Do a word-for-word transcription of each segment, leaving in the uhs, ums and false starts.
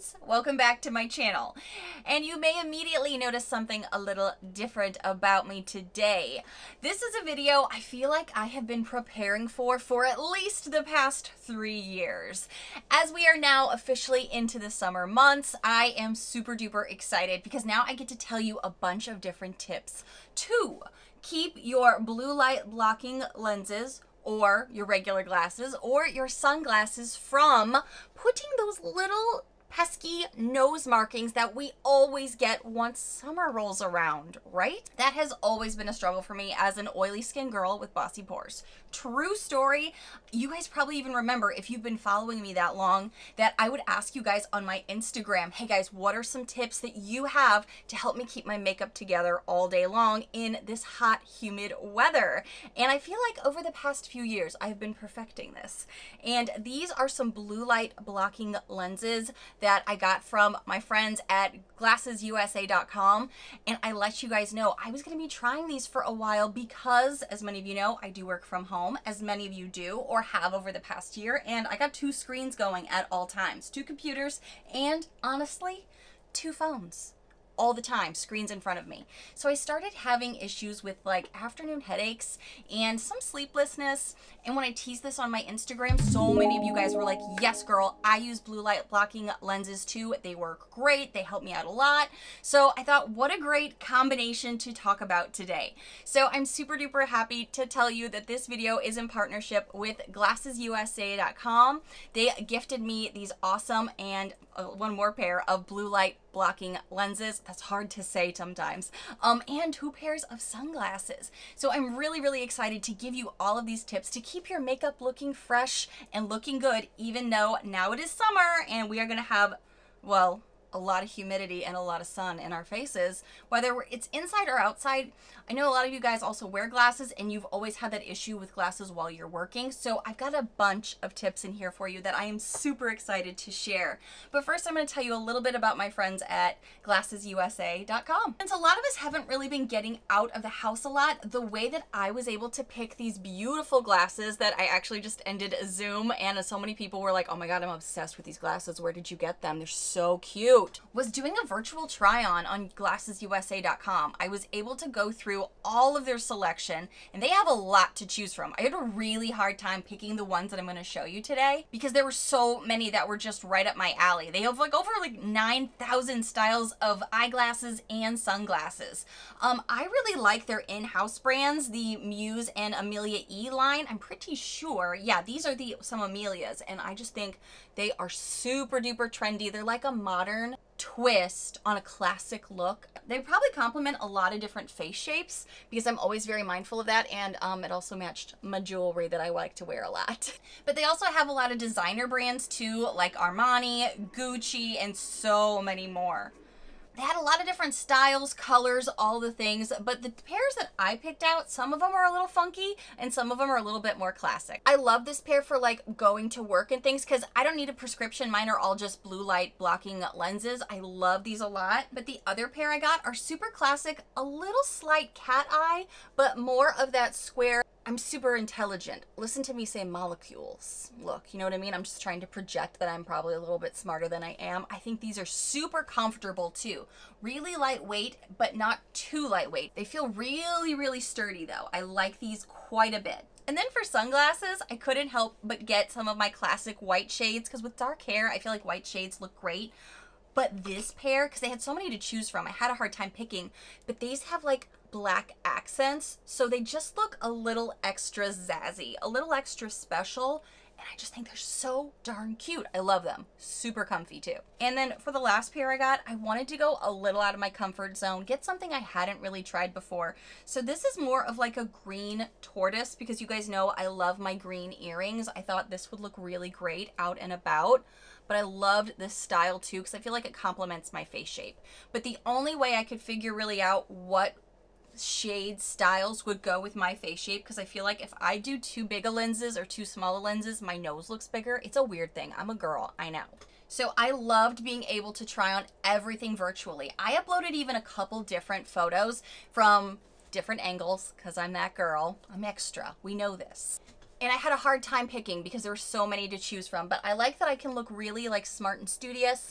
friends, welcome back to my channel. And you may immediately notice something a little different about me today. This is a video I feel like I have been preparing for for at least the past three years. As we are now officially into the summer months, I am super duper excited because now I get to tell you a bunch of different tips to keep your blue light blocking lenses or your regular glasses or your sunglasses from putting those little pesky nose markings that we always get once summer rolls around, right? That has always been a struggle for me as an oily skin girl with bossy pores. True story. You guys probably even remember, if you've been following me that long, that I would ask you guys on my Instagram, hey guys, what are some tips that you have to help me keep my makeup together all day long in this hot, humid weather? And I feel like over the past few years, I've been perfecting this. And these are some blue light blocking lenses that I got from my friends at glasses U S A dot com. And I let you guys know I was going to be trying these for a while because, as many of you know, I do work from home, as many of you do or have over the past year. And I got two screens going at all times, two computers, and honestly, two phones. All the time, screens in front of me. So I started having issues with like afternoon headaches and some sleeplessness. And when I teased this on my Instagram, so many of you guys were like, yes, girl, I use blue light blocking lenses too. They work great. They help me out a lot. So I thought, what a great combination to talk about today. So I'm super duper happy to tell you that this video is in partnership with glasses U S A dot com. They gifted me these awesome and uh, one more pair of blue light blocking lenses. That's hard to say sometimes. Um, and two pairs of sunglasses. So I'm really, really excited to give you all of these tips to keep your makeup looking fresh and looking good, even though now it is summer and we are gonna have, well, a lot of humidity and a lot of sun in our faces, whether it's inside or outside. I know a lot of you guys also wear glasses and you've always had that issue with glasses while you're working. So I've got a bunch of tips in here for you that I am super excited to share. But first I'm gonna tell you a little bit about my friends at glasses U S A dot com. Since a lot of us haven't really been getting out of the house a lot, the way that I was able to pick these beautiful glasses that I actually just ended a Zoom, and so many people were like, oh my God, I'm obsessed with these glasses. Where did you get them? They're so cute. Was doing a virtual try-on on glasses U S A dot com. I was able to go through all of their selection, and they have a lot to choose from. I had a really hard time picking the ones that I'm going to show you today because there were so many that were just right up my alley. They have like over like nine thousand styles of eyeglasses and sunglasses. Um, I really like their in-house brands, the Muse and Amelia E line. I'm pretty sure, yeah, these are the some Amelias, and I just think they are super duper trendy. They're like a modern twist on a classic look. They probably complement a lot of different face shapes because I'm always very mindful of that, and um, it also matched my jewelry that I like to wear a lot. But they also have a lot of designer brands too, like Armani, Gucci, and so many more. They had a lot of different styles, colors, all the things, but the pairs that I picked out, some of them are a little funky and some of them are a little bit more classic. I love this pair for like going to work and things because I don't need a prescription. Mine are all just blue light blocking lenses. I love these a lot, but the other pair I got are super classic, a little slight cat eye, but more of that square. I'm super intelligent. Listen to me say molecules. Look, you know what I mean? I'm just trying to project that I'm probably a little bit smarter than I am. I think these are super comfortable too. Really lightweight, but not too lightweight. They feel really, really sturdy though. I like these quite a bit. And then for sunglasses, I couldn't help but get some of my classic white shades because with dark hair, I feel like white shades look great. But this pair, because they had so many to choose from, I had a hard time picking, but these have like black accents, so they just look a little extra zazzy, a little extra special, and I just think they're so darn cute. I love them. Super comfy too. And then for the last pair I got, I wanted to go a little out of my comfort zone, get something I hadn't really tried before. So this is more of like a green tortoise because you guys know I love my green earrings. I thought this would look really great out and about. But I loved this style too because I feel like it complements my face shape. But the only way I could figure really out what shade styles would go with my face shape, because I feel like if I do too big a lenses or too small a lenses, my nose looks bigger. It's a weird thing. I'm a girl, I know. So I loved being able to try on everything virtually. I uploaded even a couple different photos from different angles because I'm that girl. I'm extra. We know this. And I had a hard time picking because there were so many to choose from, but I like that I can look really like smart and studious,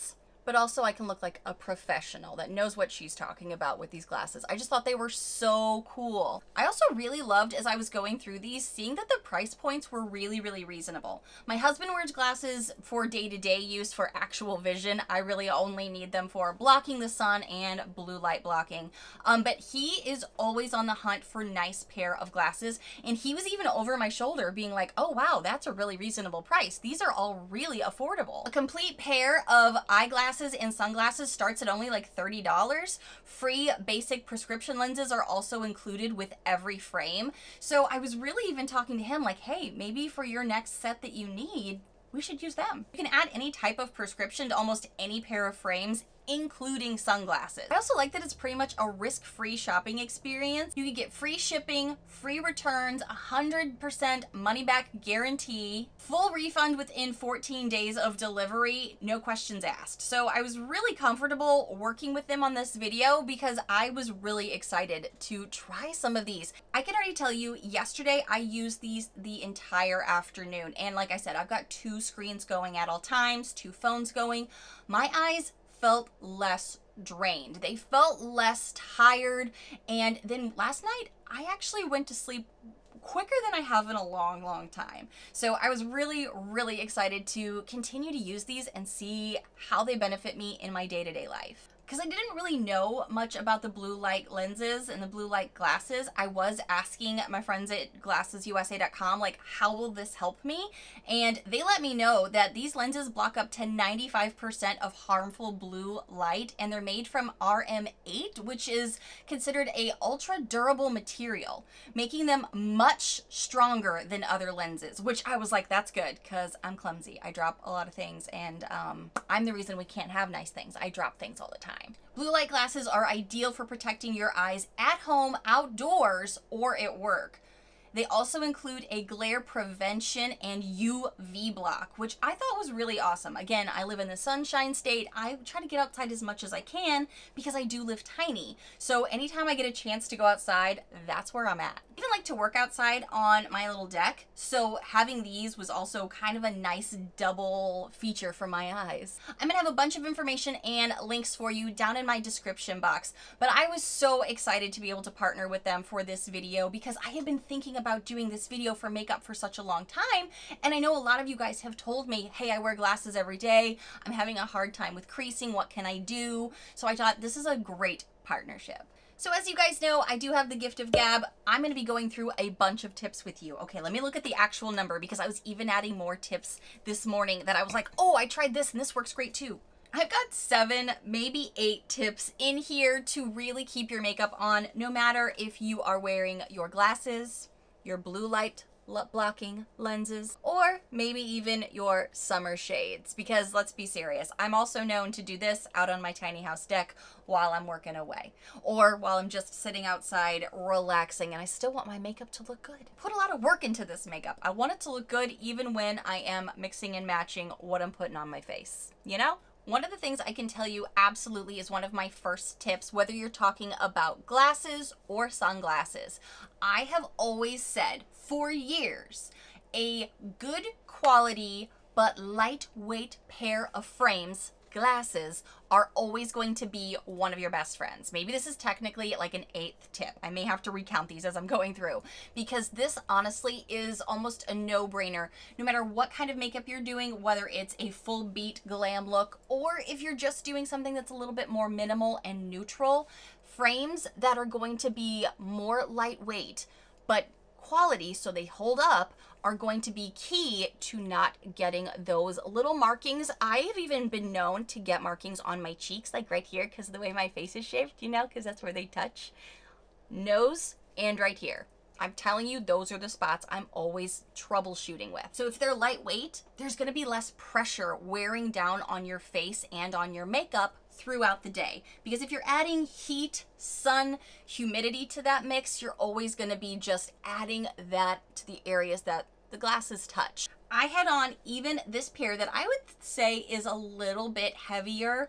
but also I can look like a professional that knows what she's talking about with these glasses. I just thought they were so cool. I also really loved, as I was going through these, seeing that the price points were really, really reasonable. My husband wears glasses for day-to-day use for actual vision. I really only need them for blocking the sun and blue light blocking. Um, but he is always on the hunt for a nice pair of glasses, and he was even over my shoulder being like, oh wow, that's a really reasonable price. These are all really affordable. A complete pair of eyeglasses and sunglasses starts at only like thirty dollars. Free basic prescription lenses are also included with every frame. So I was really even talking to him like, hey, maybe for your next set that you need, we should use them. You can add any type of prescription to almost any pair of frames, including sunglasses. I also like that it's pretty much a risk-free shopping experience. You can get free shipping, free returns, one hundred percent money-back guarantee, full refund within fourteen days of delivery, no questions asked. So I was really comfortable working with them on this video because I was really excited to try some of these. I can already tell you, yesterday I used these the entire afternoon. And like I said, I've got two screens going at all times, two phones going. My eyes felt less drained. They felt less tired. And then last night, I actually went to sleep quicker than I have in a long, long time. So I was really, really excited to continue to use these and see how they benefit me in my day-to-day life. Because I didn't really know much about the blue light lenses and the blue light glasses, I was asking my friends at glasses U S A dot com, like, how will this help me? And they let me know that these lenses block up to ninety-five percent of harmful blue light, and they're made from R M eight, which is considered a ultra durable material, making them much stronger than other lenses, which I was like, that's good, because I'm clumsy. I drop a lot of things, and um, I'm the reason we can't have nice things. I drop things all the time. Blue light glasses are ideal for protecting your eyes at home, outdoors, or at work. They also include a glare prevention and U V block, which I thought was really awesome. Again, I live in the Sunshine State. I try to get outside as much as I can because I do live tiny. So anytime I get a chance to go outside, that's where I'm at. I even like to work outside on my little deck, so having these was also kind of a nice double feature for my eyes. I'm gonna have a bunch of information and links for you down in my description box, but I was so excited to be able to partner with them for this video because I had been thinking about doing this video for makeup for such a long time, and I know a lot of you guys have told me, hey, I wear glasses every day, I'm having a hard time with creasing, what can I do? So I thought this is a great partnership. So as you guys know, I do have the gift of gab. I'm going to be going through a bunch of tips with you. Okay, let me look at the actual number because I was even adding more tips this morning that I was like, oh, I tried this and this works great too. I've got seven, maybe eight tips in here to really keep your makeup on, no matter if you are wearing your glasses, your blue light blocking lenses, or maybe even your summer shades, because let's be serious, I'm also known to do this out on my tiny house deck while I'm working away, or while I'm just sitting outside relaxing and I still want my makeup to look good. Put a lot of work into this makeup. I want it to look good even when I am mixing and matching what I'm putting on my face, you know? One of the things I can tell you absolutely is one of my first tips, whether you're talking about glasses or sunglasses. I have always said for years, a good quality but lightweight pair of frames, glasses, are always going to be one of your best friends. Maybe this is technically like an eighth tip. I may have to recount these as I'm going through, because this honestly is almost a no-brainer. No matter what kind of makeup you're doing, whether it's a full beat glam look, or if you're just doing something that's a little bit more minimal and neutral, frames that are going to be more lightweight, but quality so they hold up, are going to be key to not getting those little markings. I've even been known to get markings on my cheeks, like right here, because of the way my face is shaped, you know, because that's where they touch. Nose and right here. I'm telling you, those are the spots I'm always troubleshooting with. So if they're lightweight, there's gonna be less pressure wearing down on your face and on your makeup throughout the day. Because if you're adding heat, sun, humidity to that mix, you're always gonna be just adding that to the areas that the glasses touch. I had on even this pair that I would say is a little bit heavier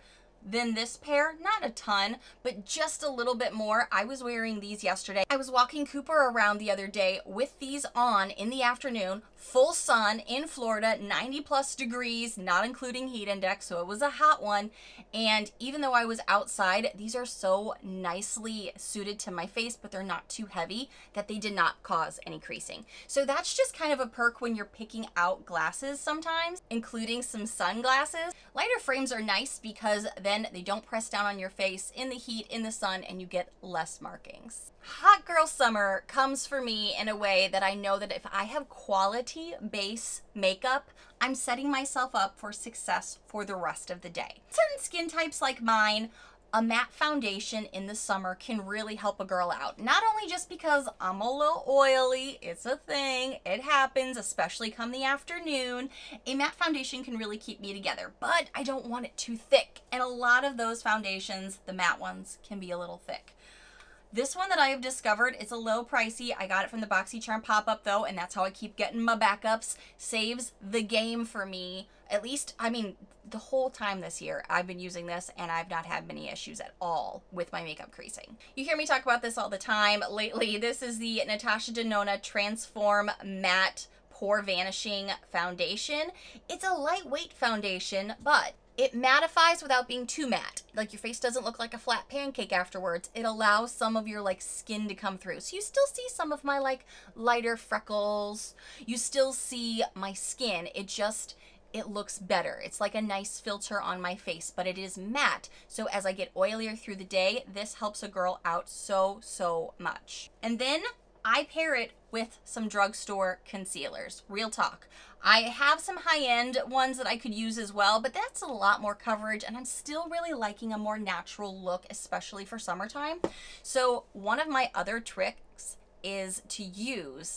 than this pair. Not a ton, but just a little bit more. I was wearing these yesterday. I was walking Cooper around the other day with these on in the afternoon, full sun in Florida, ninety plus degrees, not including heat index, so it was a hot one. And even though I was outside, these are so nicely suited to my face, but they're not too heavy that they did not cause any creasing. So that's just kind of a perk when you're picking out glasses sometimes, including some sunglasses. Lighter frames are nice because then they don't press down on your face in the heat, in the sun, and you get less markings. Hot girl summer comes for me in a way that I know that if I have quality base makeup, I'm setting myself up for success for the rest of the day. Certain skin types like mine, a matte foundation in the summer can really help a girl out. Not only just because I'm a little oily, it's a thing, it happens, especially come the afternoon. A matte foundation can really keep me together, but I don't want it too thick. And a lot of those foundations, the matte ones, can be a little thick. This one that I have discovered, it's a little pricey. I got it from the BoxyCharm pop-up though, and that's how I keep getting my backups. Saves the game for me. At least, I mean, the whole time this year, I've been using this and I've not had many issues at all with my makeup creasing. You hear me talk about this all the time lately. This is the Natasha Denona Transform Matte Pore Vanishing Foundation. It's a lightweight foundation, but it mattifies without being too matte. Like your face doesn't look like a flat pancake afterwards. It allows some of your like skin to come through. So you still see some of my like lighter freckles. You still see my skin. It just, it looks better. It's like a nice filter on my face, but it is matte. So as I get oilier through the day, this helps a girl out so, so much. And then I pair it with some drugstore concealers. Real talk. I have some high-end ones that I could use as well, but that's a lot more coverage, and I'm still really liking a more natural look, especially for summertime. So one of my other tricks is to use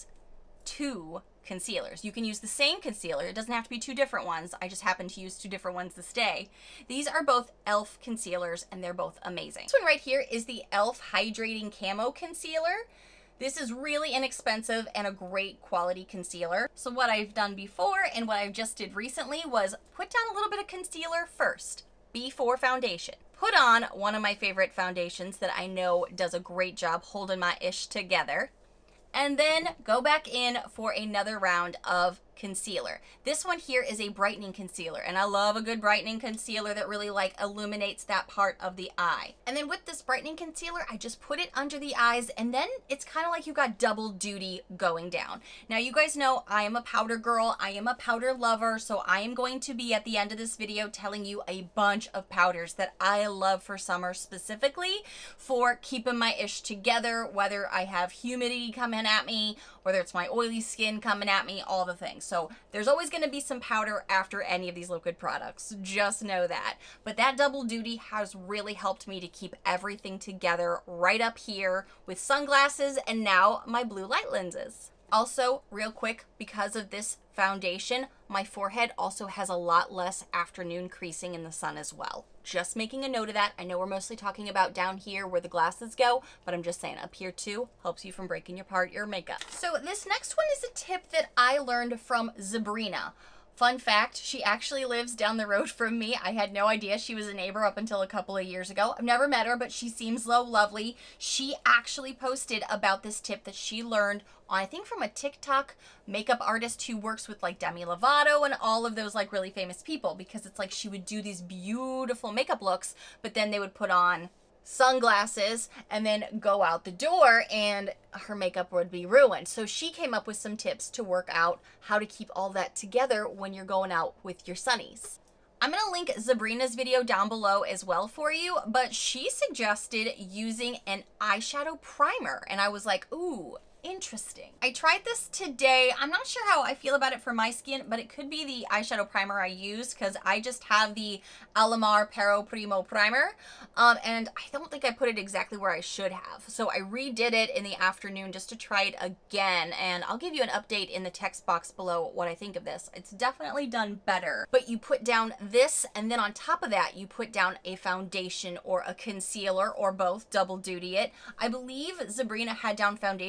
two concealers. You can use the same concealer. It doesn't have to be two different ones. I just happen to use two different ones this day. These are both e l f concealers, and they're both amazing. This one right here is the e l f Hydrating Camo Concealer. This is really inexpensive and a great quality concealer. So what I've done before and what I just did recently was put down a little bit of concealer first before foundation. Put on one of my favorite foundations that I know does a great job holding my ish together. And then go back in for another round of concealer. This one here is a brightening concealer, and I love a good brightening concealer that really like illuminates that part of the eye. And then with this brightening concealer, I just put it under the eyes, and then it's kind of like you got double duty going down. Now you guys know I am a powder girl, I am a powder lover, so I am going to be at the end of this video telling you a bunch of powders that I love for summer, specifically for keeping my ish together, whether I have humidity coming at me, whether it's my oily skin coming at me, all the things. So there's always going to be some powder after any of these liquid products. Just know that. But that double duty has really helped me to keep everything together right up here with sunglasses and now my blue light lenses. Also, real quick, because of this foundation, my forehead also has a lot less afternoon creasing in the sun as well. Just making a note of that. I know we're mostly talking about down here where the glasses go, but I'm just saying up here too helps you from breaking apart your makeup. So this next one is a tip that I learned from Zabrina. Fun fact, she actually lives down the road from me. I had no idea she was a neighbor up until a couple of years ago. I've never met her, but she seems so lovely. She actually posted about this tip that she learned, I think, from a TikTok makeup artist who works with like Demi Lovato and all of those like really famous people, because it's like she would do these beautiful makeup looks, but then they would put on sunglasses and then go out the door and her makeup would be ruined. So she came up with some tips to work out how to keep all that together when you're going out with your sunnies. I'm going to link Zabrina's video down below as well for you, but she suggested using an eyeshadow primer, and I was like, ooh, interesting. I tried this today. I'm not sure how I feel about it for my skin, but it could be the eyeshadow primer I used because I just have the Alamar Pero Primo primer, um, and I don't think I put it exactly where I should have. So I redid it in the afternoon just to try it again, and I'll give you an update in the text box below what I think of this. It's definitely done better, but you put down this, and then on top of that, you put down a foundation or a concealer or both, double duty it. I believe Zabrina had down foundation first,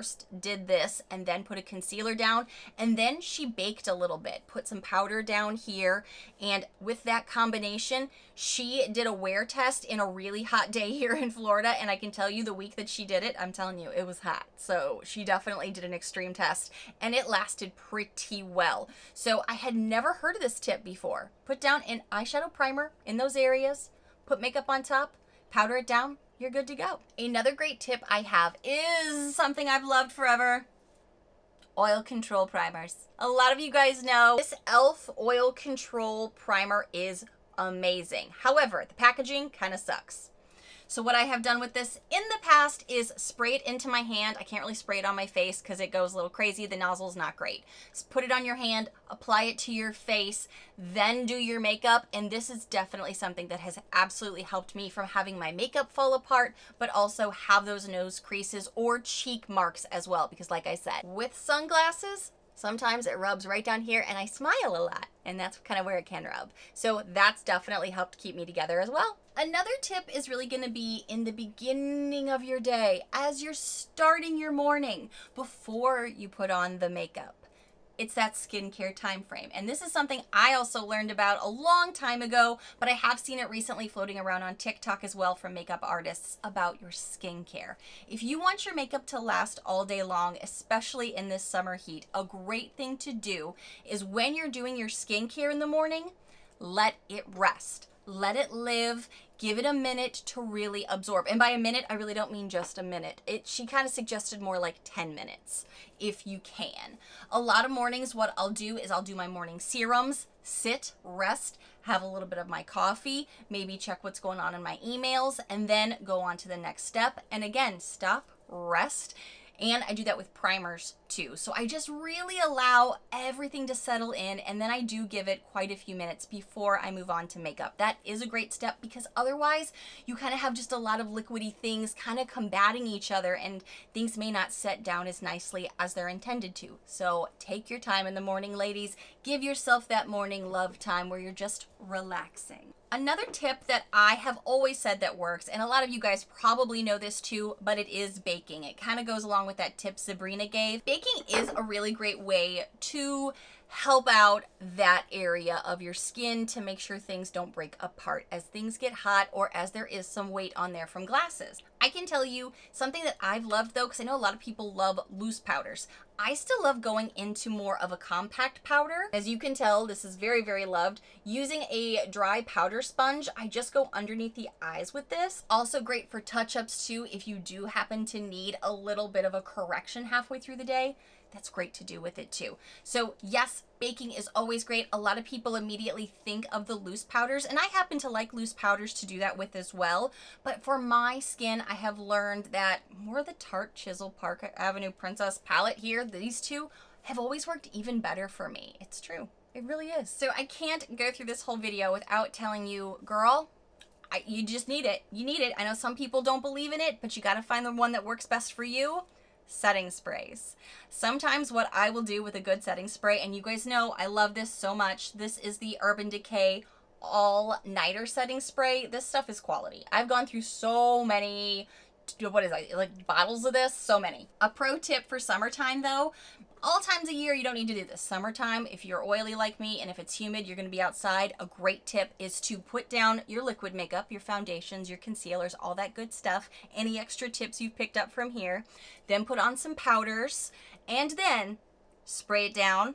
first did this and then put a concealer down, and then she baked a little bit, put some powder down here, and with that combination, she did a wear test in a really hot day here in Florida, and I can tell you the week that she did it, I'm telling you, it was hot. So she definitely did an extreme test, and it lasted pretty well. So I had never heard of this tip before. Put down an eyeshadow primer in those areas, put makeup on top, powder it down, you're good to go. Another great tip I have is something I've loved forever: oil control primers. A lot of you guys know this e l f oil control primer is amazing. However, the packaging kind of sucks. So what I have done with this in the past is spray it into my hand. I can't really spray it on my face because it goes a little crazy. The nozzle's not great. Just put it on your hand, apply it to your face, then do your makeup. And this is definitely something that has absolutely helped me from having my makeup fall apart, but also have those nose creases or cheek marks as well. Because like I said, with sunglasses, sometimes it rubs right down here and I smile a lot, and that's kind of where it can rub. So that's definitely helped keep me together as well. Another tip is really going to be in the beginning of your day, as you're starting your morning, before you put on the makeup. It's that skincare time frame. And this is something I also learned about a long time ago, but I have seen it recently floating around on TikTok as well from makeup artists about your skincare. If you want your makeup to last all day long, especially in this summer heat, a great thing to do is when you're doing your skincare in the morning, let it rest. Let it live. Give it a minute to really absorb. And by a minute, I really don't mean just a minute. It, she kind of suggested more like ten minutes, if you can. A lot of mornings, what I'll do is I'll do my morning serums, sit, rest, have a little bit of my coffee, maybe check what's going on in my emails, and then go on to the next step. And again, stop, rest. And I do that with primers too. So I just really allow everything to settle in, and then I do give it quite a few minutes before I move on to makeup. That is a great step because otherwise you kind of have just a lot of liquidy things kind of combating each other, and things may not set down as nicely as they're intended to. So take your time in the morning, ladies. Give yourself that morning love time where you're just relaxing. Another tip that I have always said that works, and a lot of you guys probably know this too, but it is baking. It kind of goes along with that tip Sabrina gave. Baking is a really great way to help out that area of your skin to make sure things don't break apart as things get hot or as there is some weight on there from glasses. I can tell you something that I've loved though, because I know a lot of people love loose powders. I still love going into more of a compact powder. As you can tell, this is very, very loved. Using a dry powder sponge, I just go underneath the eyes with this. Also great for touch-ups too, if you do happen to need a little bit of a correction halfway through the day. That's great to do with it too. So yes, baking is always great. A lot of people immediately think of the loose powders, and I happen to like loose powders to do that with as well. But for my skin, I have learned that more the Tarte Chisel Park Avenue Princess palette here, these two have always worked even better for me. It's true. It really is. So I can't go through this whole video without telling you, girl, I, you just need it. You need it. I know some people don't believe in it, but you got to find the one that works best for you. Setting sprays. Sometimes what I will do with a good setting spray, and you guys know I love this so much, this is the Urban Decay All Nighter Setting Spray. This stuff is quality. I've gone through so many, what is that, like bottles of this, so many. A pro tip for summertime though, all times of year you don't need to do this. Summertime, if you're oily like me and if it's humid, you're going to be outside, a great tip is to put down your liquid makeup, your foundations, your concealers, all that good stuff, any extra tips you've picked up from here, then put on some powders, and then spray it down,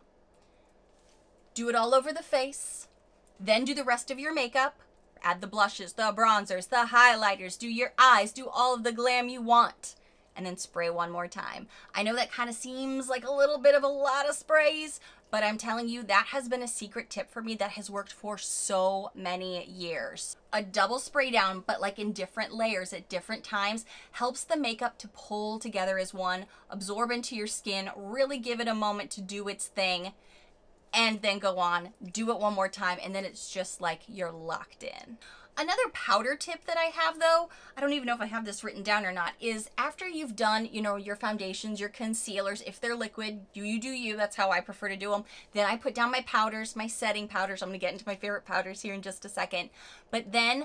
do it all over the face, then do the rest of your makeup, add the blushes, the bronzers, the highlighters, do your eyes, do all of the glam you want, and then spray one more time. I know that kind of seems like a little bit of a lot of sprays, but I'm telling you, that has been a secret tip for me that has worked for so many years. A double spray down, but like in different layers at different times, helps the makeup to pull together as one, absorb into your skin, really give it a moment to do its thing, and then go on, do it one more time, and then it's just like you're locked in. Another powder tip that I have though, I don't even know if I have this written down or not, is after you've done, you know, your foundations, your concealers, if they're liquid, do you do you, that's how I prefer to do them. Then I put down my powders, my setting powders. I'm gonna get into my favorite powders here in just a second. But then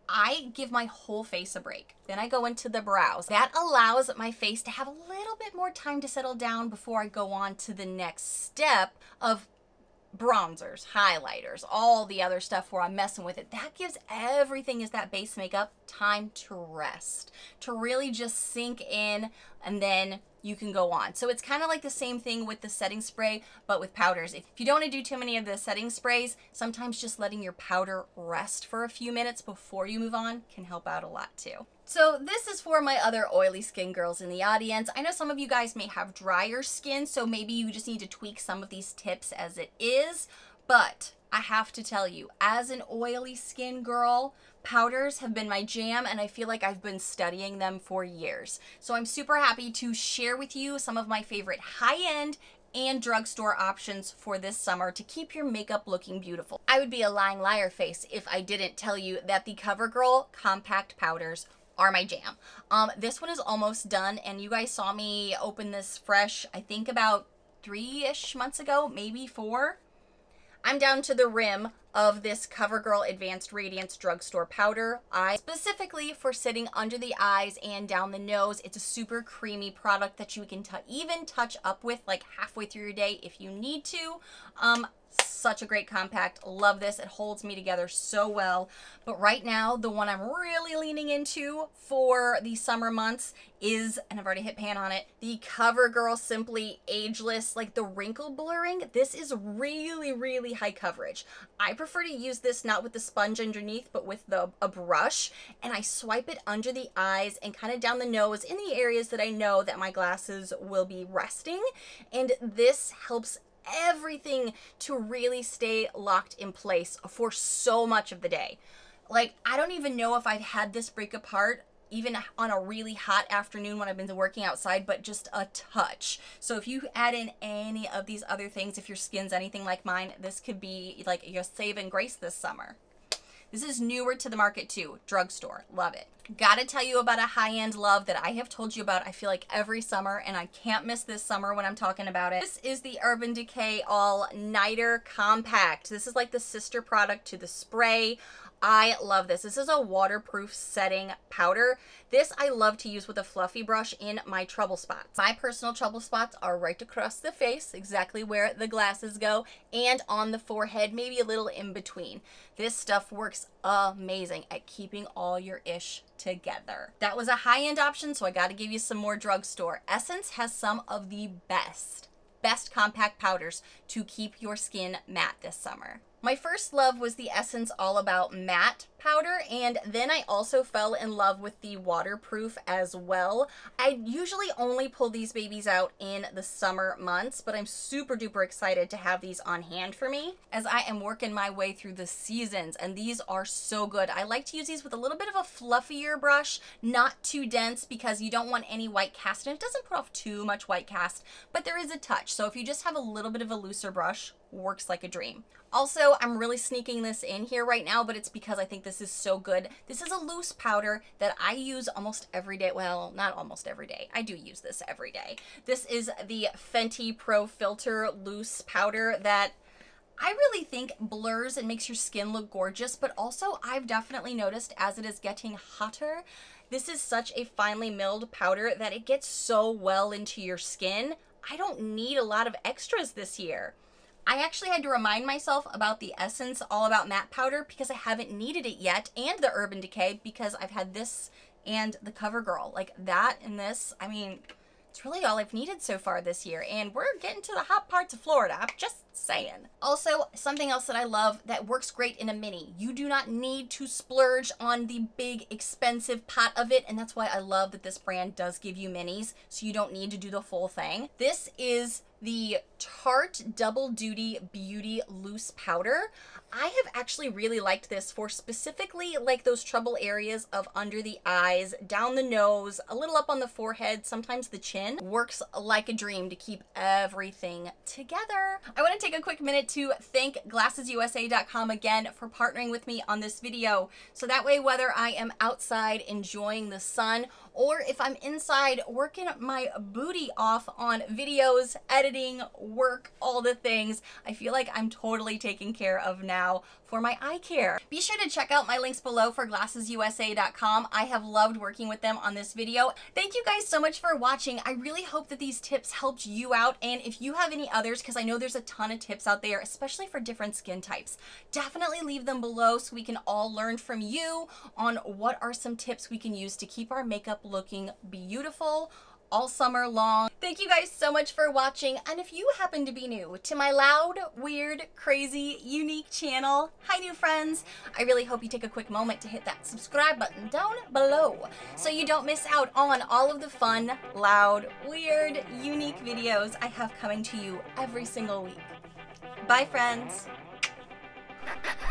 I give my whole face a break. Then I go into the brows. That allows my face to have a little bit more time to settle down before I go on to the next step of bronzers, highlighters, all the other stuff where I'm messing with it. That gives everything as that base makeup time to rest, to really just sink in, and then you can go on. So it's kind of like the same thing with the setting spray, but with powders. If you don't want to do too many of the setting sprays, sometimes just letting your powder rest for a few minutes before you move on can help out a lot too. So this is for my other oily skin girls in the audience. I know some of you guys may have drier skin, so maybe you just need to tweak some of these tips as it is, but I have to tell you, as an oily skin girl, powders have been my jam, and I feel like I've been studying them for years. So I'm super happy to share with you some of my favorite high-end and drugstore options for this summer to keep your makeup looking beautiful. I would be a lying liar face if I didn't tell you that the CoverGirl compact powders are my jam. Um, this one is almost done, and you guys saw me open this fresh, I think about three-ish months ago, maybe four. I'm down to the rim of this CoverGirl Advanced Radiance Drugstore Powder. I specifically for sitting under the eyes and down the nose. It's a super creamy product that you can even touch up with like halfway through your day if you need to. Um, such a great compact. Love this. It holds me together so well. But right now, the one I'm really leaning into for the summer months is, and I've already hit pan on it, the CoverGirl Simply Ageless, like the wrinkle blurring. This is really, really high coverage. I prefer to use this not with the sponge underneath, but with the a brush, and I swipe it under the eyes and kind of down the nose in the areas that I know that my glasses will be resting. And this helps everything to really stay locked in place for so much of the day. Like, I don't even know if I've had this break apart even on a really hot afternoon when I've been working outside, but just a touch. So if you add in any of these other things, if your skin's anything like mine, this could be like your saving grace this summer. This is newer to the market too. Drugstore. Love it. Gotta tell you about a high-end love that I have told you about, I feel like every summer, and I can't miss this summer when I'm talking about it. This is the Urban Decay All Nighter Compact. This is like the sister product to the spray. I love this. This is a waterproof setting powder. This I love to use with a fluffy brush in my trouble spots. My personal trouble spots are right across the face, exactly where the glasses go, and on the forehead, maybe a little in between. This stuff works amazing at keeping all your ish together. That was a high-end option, so I got to give you some more drugstore. Essence has some of the best, best compact powders to keep your skin matte this summer. My first love was the Essence All About Matte powder, and then I also fell in love with the waterproof as well. I usually only pull these babies out in the summer months, but I'm super duper excited to have these on hand for me as I am working my way through the seasons, and these are so good. I like to use these with a little bit of a fluffier brush, not too dense, because you don't want any white cast, and it doesn't put off too much white cast, but there is a touch. So if you just have a little bit of a looser brush, works like a dream. Also, I'm really sneaking this in here right now, but it's because I think this is so good. This is a loose powder that I use almost every day. Well, not almost every day. I do use this every day. This is the Fenty Pro Filter Loose Powder that I really think blurs and makes your skin look gorgeous, but also I've definitely noticed as it is getting hotter, this is such a finely milled powder that it gets so well into your skin. I don't need a lot of extras this year. I actually had to remind myself about the Essence All About Matte powder because I haven't needed it yet, and the Urban Decay because I've had this and the CoverGirl. Like that and this, I mean, it's really all I've needed so far this year, and we're getting to the hot parts of Florida. I'm just saying. Also, something else that I love that works great in a mini. You do not need to splurge on the big expensive pot of it, and that's why I love that this brand does give you minis, so you don't need to do the full thing. This is the Tarte Double Duty Beauty Loose Powder. I have actually really liked this for specifically like those trouble areas of under the eyes, down the nose, a little up on the forehead, sometimes the chin. Works like a dream to keep everything together. I want to take a quick minute to thank glasses U S A dot com again for partnering with me on this video. So that way, whether I am outside enjoying the sun or if I'm inside working my booty off on videos, editing, work, all the things, I feel like I'm totally taken care of now for my eye care. Be sure to check out my links below for glasses U S A dot com. I have loved working with them on this video. Thank you guys so much for watching. I really hope that these tips helped you out, and if you have any others, because I know there's a ton of tips out there, especially for different skin types, definitely leave them below so we can all learn from you on what are some tips we can use to keep our makeup looking beautiful all summer long. Thank you guys so much for watching, and if you happen to be new to my loud, weird, crazy, unique channel, hi new friends, I really hope you take a quick moment to hit that subscribe button down below so you don't miss out on all of the fun, loud, weird, unique videos I have coming to you every single week. Bye friends.